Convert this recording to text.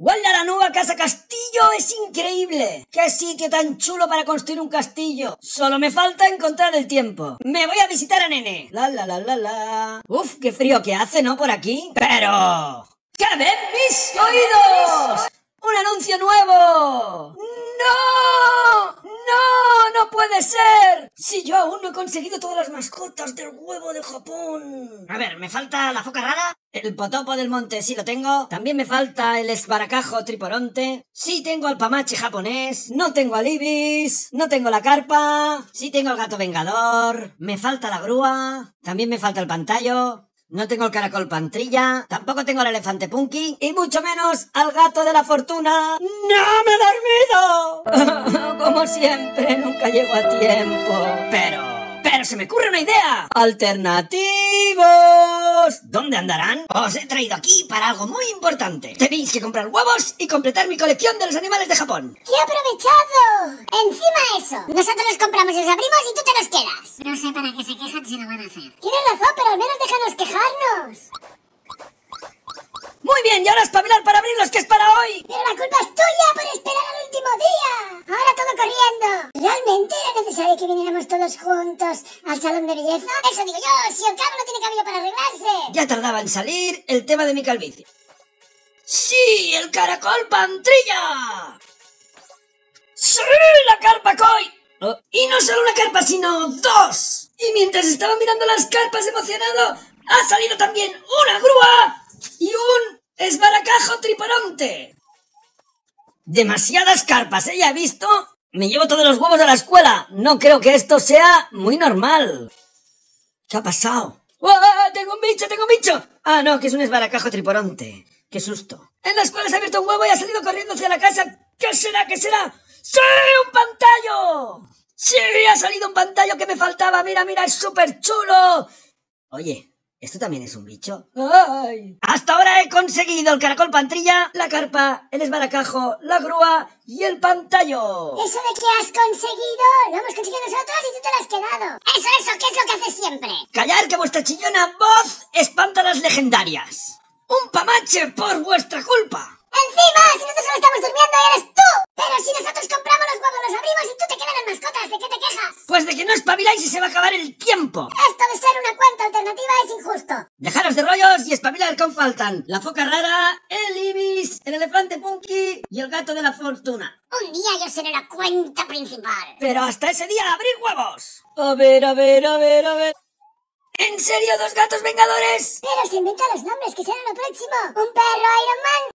¡Guala, la nueva casa castillo! ¡Es increíble! ¡Qué sitio tan chulo para construir un castillo! Solo me falta encontrar el tiempo. ¡Me voy a visitar a Nene! La. Uf, qué frío que hace, ¿no? Por aquí. ¡Pero! ¡que ven mis oídos! ¡Un anuncio nuevo! ¡No! ¡No! ¡No puede ser! Si yo aún no he conseguido todas las mascotas del huevo de Japón. A ver, me falta la foca rara, el potopo del monte, sí lo tengo. También me falta el esbaracajo triporonte. Sí tengo al pamache japonés. No tengo al ibis. No tengo la carpa. Sí tengo el gato vengador. Me falta la grúa. También me falta el pantallo. No tengo el caracol pantrilla, tampoco tengo el elefante punky, y mucho menos al gato de la fortuna. ¡No me he dormido! Como siempre, nunca llego a tiempo. Pero se me ocurre una idea. ¡Alternativos! ¿Dónde andarán? Os he traído aquí para algo muy importante. Tenéis que comprar huevos y completar mi colección de los animales de Japón. ¡Qué aprovechado! Encima eso, nosotros los compramos y los abrimos y tú te los quedas. No sé para qué se quejan si lo van a hacer. Tienes razón, pero al menos déjanos quejarnos. Muy bien, y ahora espabilar para abrirlos, que es para hoy. Pero la culpa es tuya por esperar al último día. Ahora todo corriendo. ¿Realmente era necesario que viniéramos todos juntos al salón de belleza? Eso digo yo, si el calvo no tiene cabello para arreglarse. Ya tardaba en salir el tema de mi calvicie. ¡Sí, el caracol pantrilla! ¡Sí, la carpa koi! Y no solo una carpa, sino dos. Y mientras estaba mirando las carpas emocionado, ha salido también una grúa y un esbaracajo triporonte. Demasiadas carpas, ¿eh? Ya he visto. Me llevo todos los huevos a la escuela. No creo que esto sea muy normal. ¿Qué ha pasado? ¡Oh, tengo un bicho! Ah, no, que es un esbaracajo triporonte. ¡Qué susto! En la escuela se ha abierto un huevo y ha salido corriendo hacia la casa. ¿Qué será? ¡Sí, un pantallo! ¡Sí, ha salido un pantallo que me faltaba! ¡Mira, es súper chulo! Oye, ¿esto también es un bicho? ¡Ay! Hasta ahora he conseguido el caracol pantrilla, la carpa, el esbaracajo, la grúa y el pantallo. ¿Eso de que has conseguido? Lo hemos conseguido nosotros y tú te lo has quedado. Eso, ¿qué es lo que haces siempre? ¡Callar, que vuestra chillona voz espanta a las legendarias! ¡Un pamache por vuestra culpa! Encima, si nosotros solo estamos durmiendo y eres tú. Pero si nosotros compramos los huevos, los abrimos y tú te quedas las mascotas, ¿de qué te quejas? Pues de que no espabiláis y se va a acabar el tiempo. Esto de ser una cuenta alternativa es injusto. Dejaros de rollos y espabilar con faltan la foca rara, el ibis, el elefante punky y el gato de la fortuna. Un día yo seré la cuenta principal. Pero hasta ese día, ¡abrir huevos! A ver. ¿En serio, dos gatos vengadores? Pero se inventan los nombres, que será lo próximo. Un perro Iron Man.